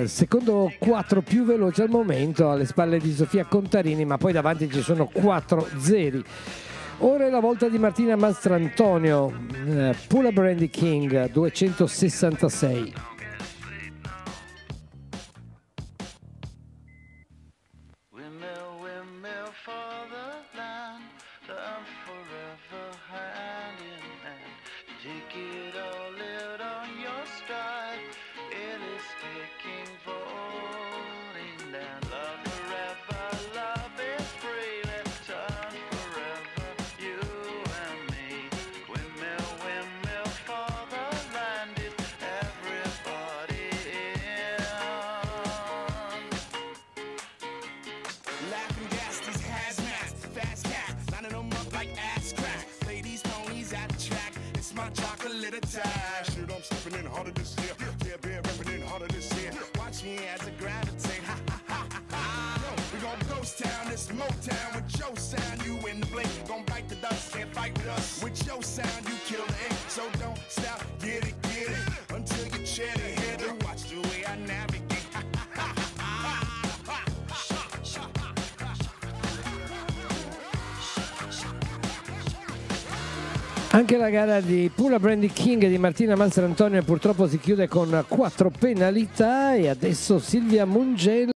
secondo 4 più veloce al momento, alle spalle di Sofia Contarini, ma poi davanti ci sono 4 zeri. Ora è la volta di Martina Mastrantonio, Pula Brandy King 266. Chocolate attack. Shit, I'm stepping in harder this year. Yeah, bear repping in harder this year. Watch me as I gravitate. Ha ha ha ha ha. We gon' ghost town, this Motown with your sound. You in the blink, gon' bite the dust, can't fight with us. With your sound, you kill the ink. So don't stop, get it until you chat it. Head and watch the way I navigate. Anche la gara di Pula Brandy King di Martina Mastrantonio purtroppo si chiude con 4 penalità e adesso Silvia Mungel